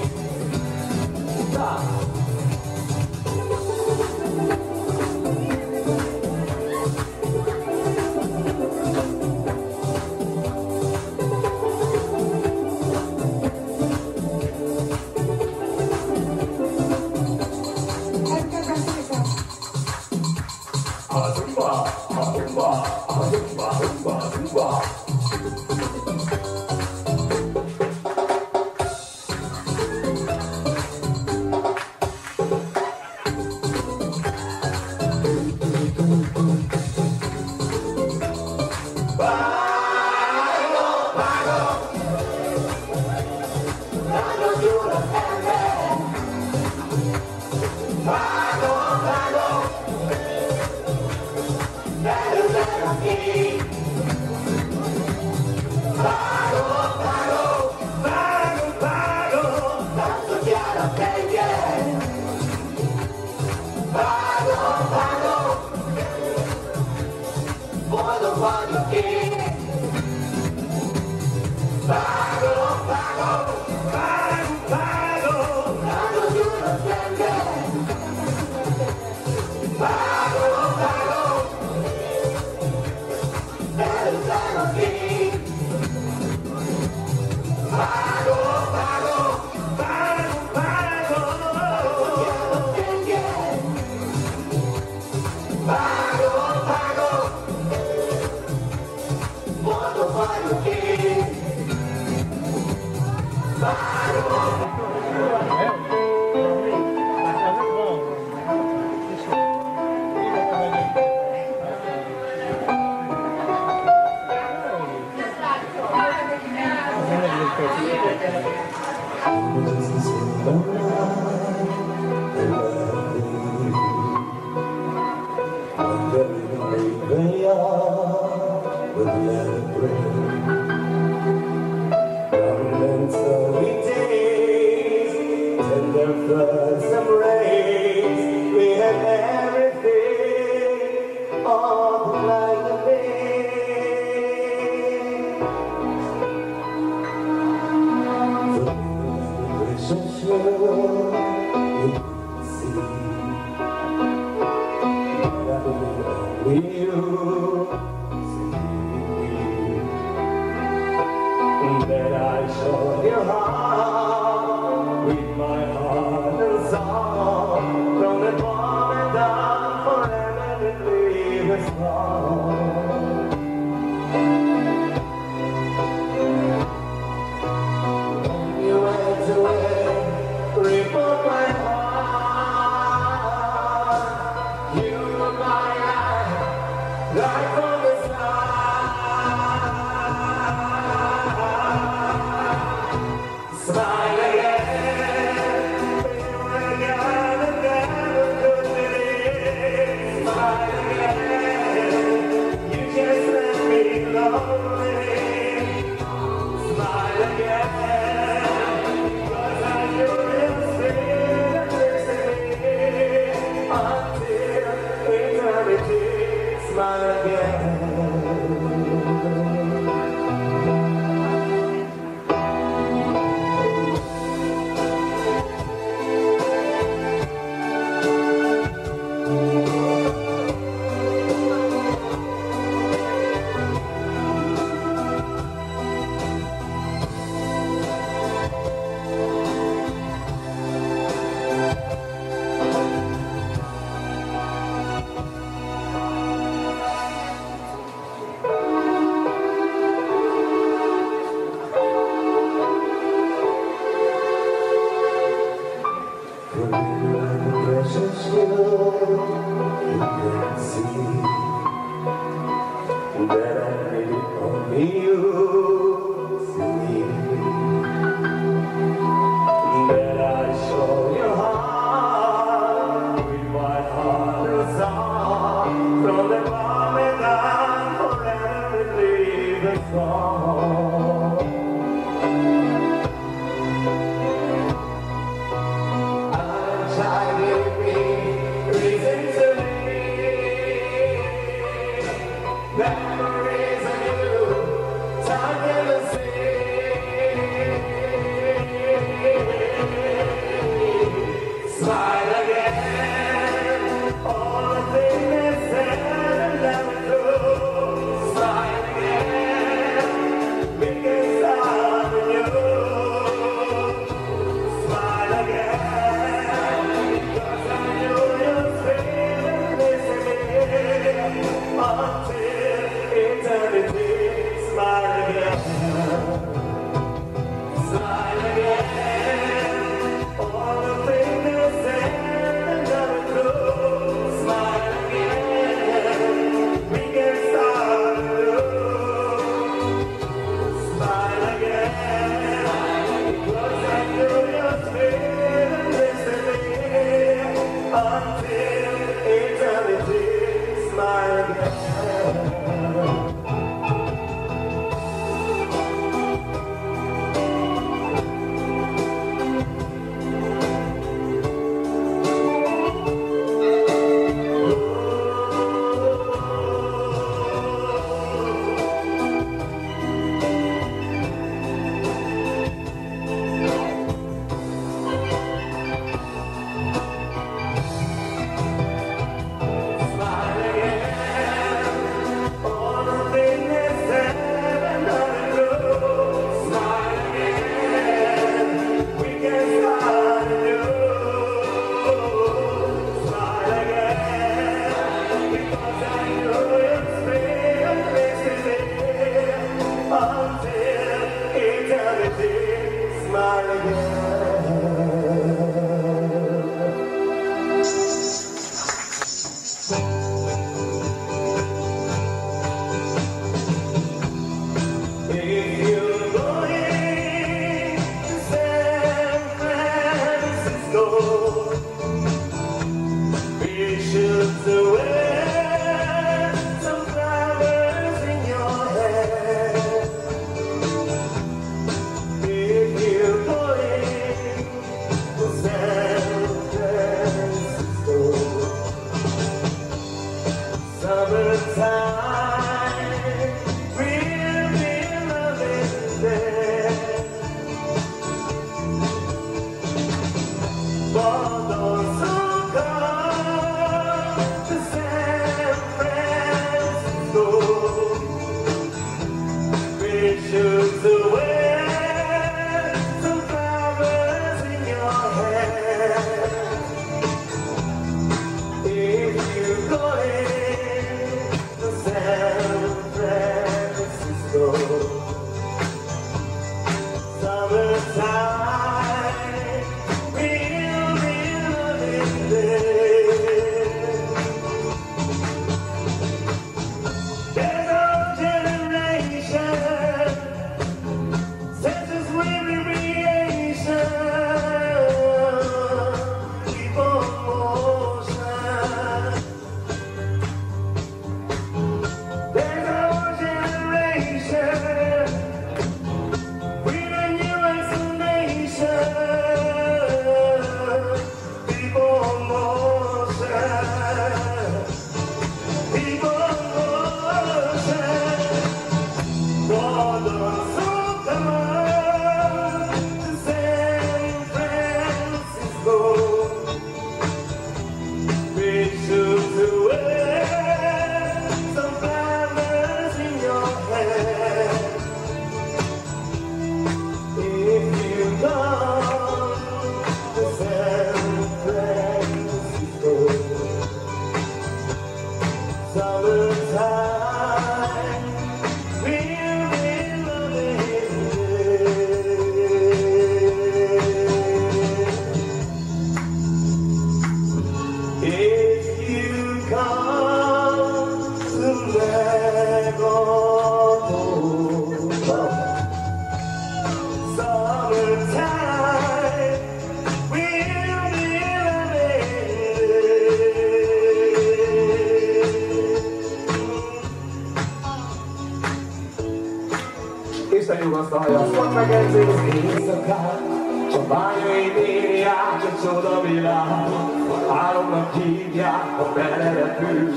Isten nyugasztalja a szont megedzés éjszakát, csak bányai néni át, csak csoda világ. Álomnak hívják a beledepül,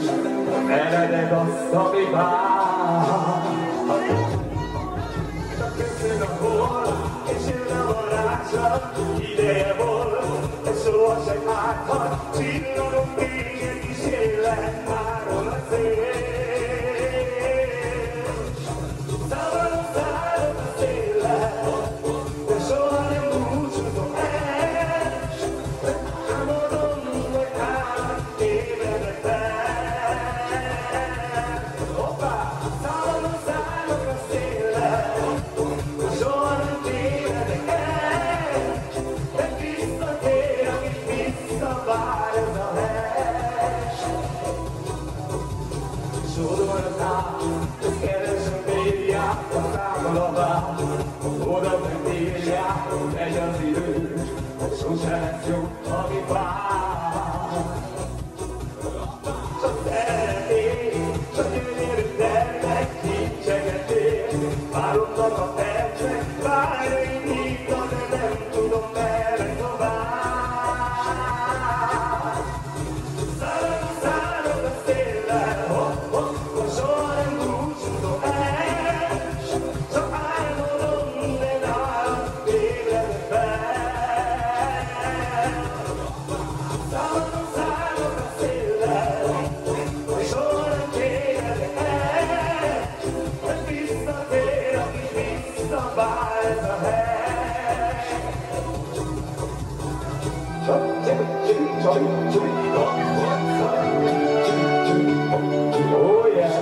ereded azt, ami vár. Csak köszön a hol, és jön a varázsa, ideje volt, és sohasem áthat, csillagok téged kísérlet, áron a szél. Oda megírják, megy az idő, sosem lesz jó, ami vár. Csak szeretnék, csak gyönyörű tervek, kicsegeték, váromnak a percek, várjaim hívnak, de nem tudom merre tovább. Szállok, szállok a széllel, hopp, hopp, soha nem búcsúzom el, csak álmodom, de nálad ébredek fel. Szállok, szállok a széllel, soha nem tévedek el, mert visszatér, aki visszavár ez a hely. Oh yeah.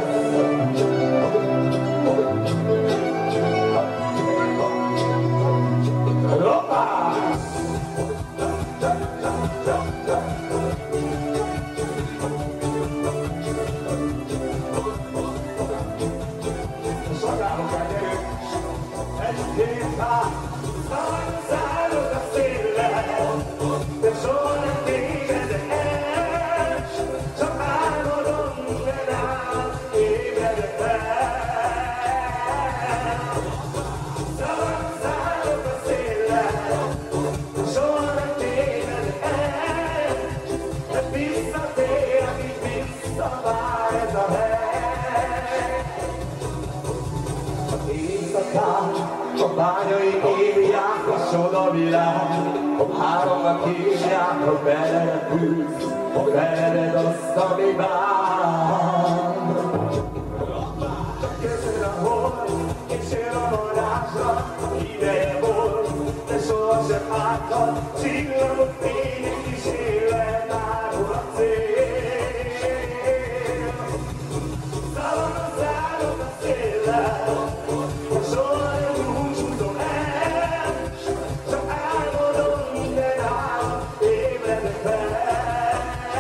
Opa! Szakálok a gyerek, egy-két hát, szállok a széllel, de ha háromnak hívják, ha beledepülsz, ha beleded azt, ami vár. Csak közön a hold, és jön a varázsra, ideje volt, de sohasem átad, csillagok fények kísérlet, árul a cél. Szalon a szálok a széllel, soha nem búcsúzom el, csak álmodom minden állat, ébredek fel.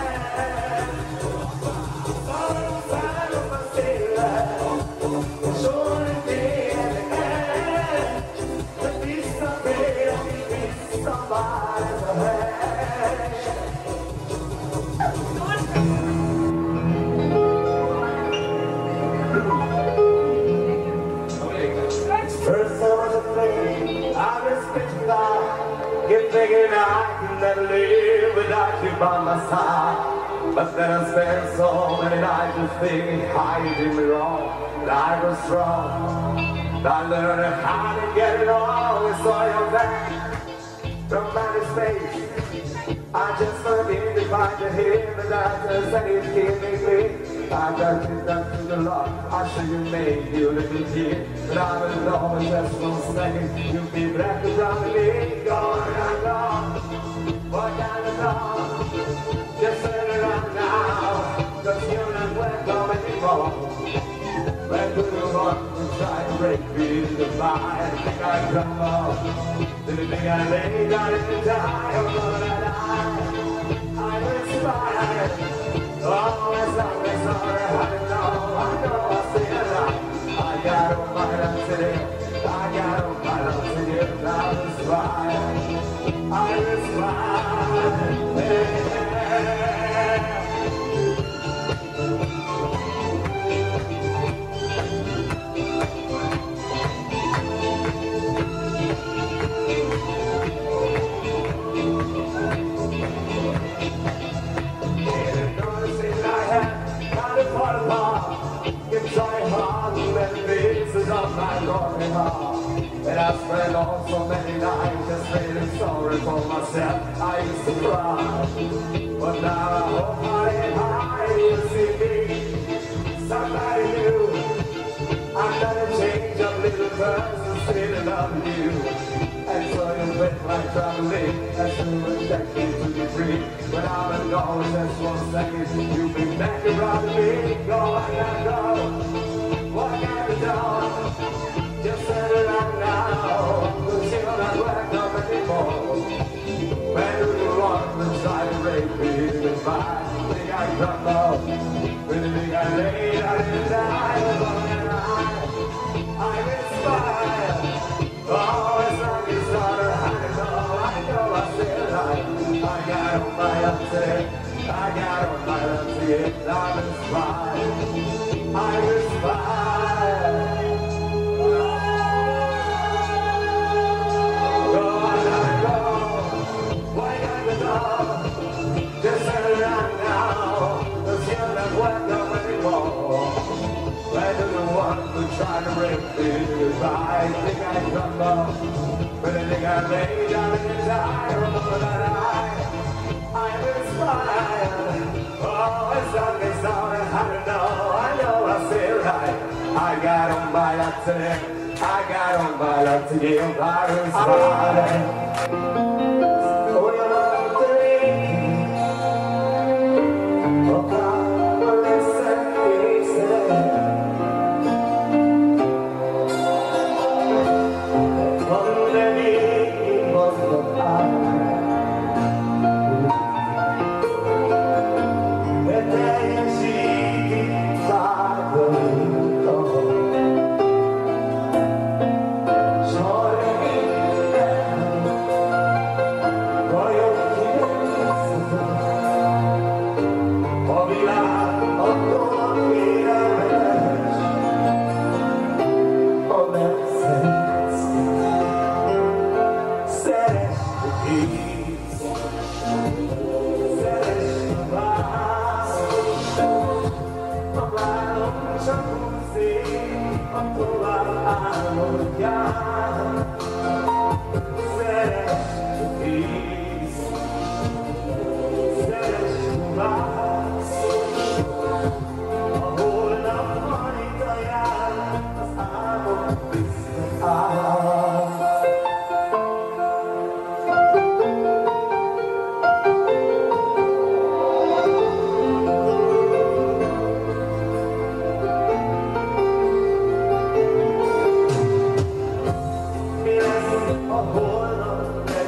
Szalon a szálok a széllel, soha nem térek el, de visszatérek, visszavár ez a hely. First I was afraid, I respect you now. Kept thinking I could never live without you by my side. But then I spent so many nights just thinking how you did me wrong. That I was wrong. I learned how to get it wrong. I saw your back from outer space. I just forget to find you here, but I just said it can't be clear. I got you down to the Lord. I should you made you little kid, but I don't know in just one second you'll be back around me. Gone and gone, what kind of dog? Just turn around now, cause you're not welcome anymore. Where do you want to try to break me to the fire? I think I come off. Did you think I lay down in the die? Oh, Lord, I die. I was inspired. Oh, as long as I know, I know I see it now. I got on my love today. I got on my love today. I was fine. I was fine. And I spent all so many nights just feeling sorry for myself. I used to cry, but now I hope I ain't high. You see me, somebody new. I'm gonna change up little person, still love you. And so you went like traveling, and to reject me to be free. But I'm gone just one second, you'll be back around me. Go, I gotta go, what I gotta do? Just turn around now, cause you're not welcome anymore. Where do you want to try to rape me goodbye? Think I come up, really think I lay down and die. I inspire, oh, it's not this daughter. I know, I know I feel like I got on my upset, I got on my upset. I'm inspired, I inspire. Just turn around now, cause you're not welcome anymore. Where do you want to try to rape me goodbye? I think I come up, but I think I lay down and die. Remember that I, I'm inspired. Oh, it's not this song, I don't know, I know I feel right. I got on my luck today, I got on my luck to give, I was inspired.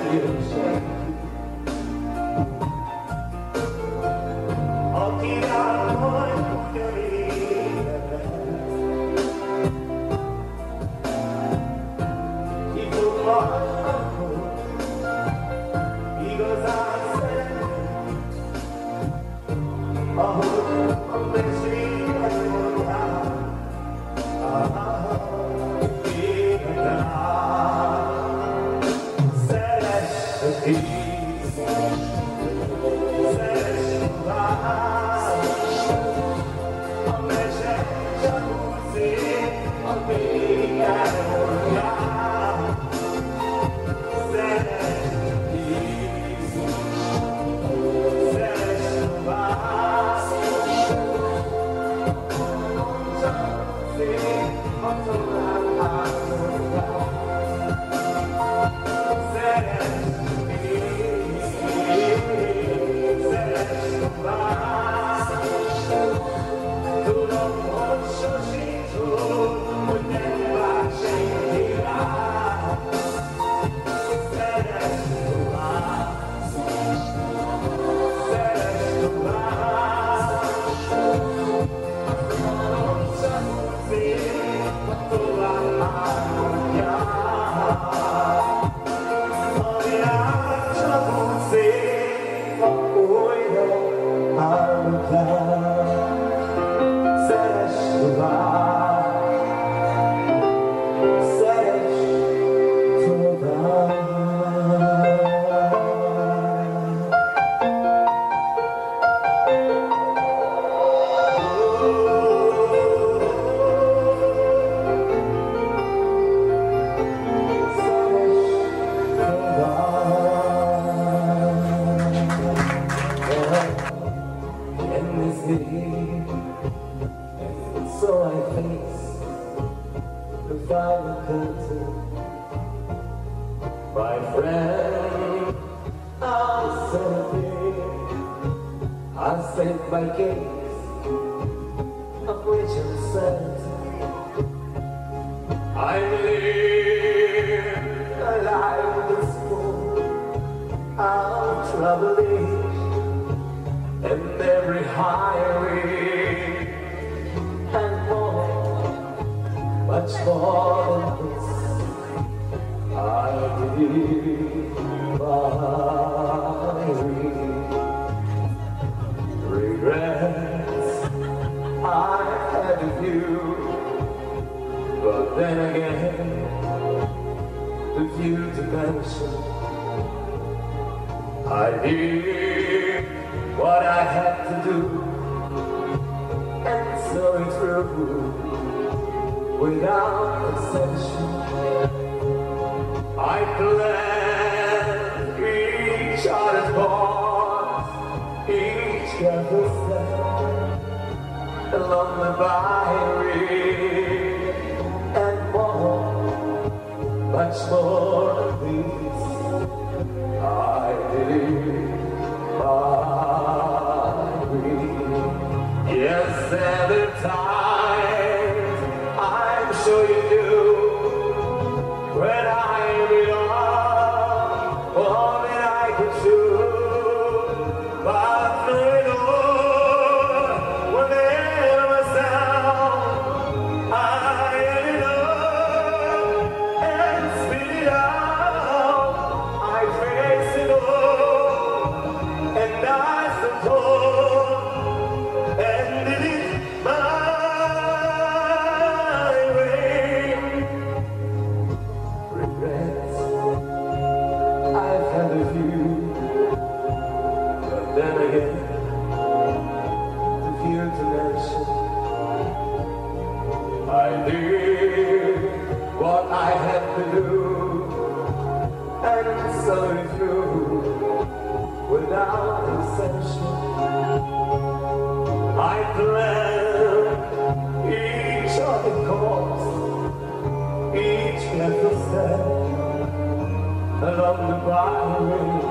Along the byway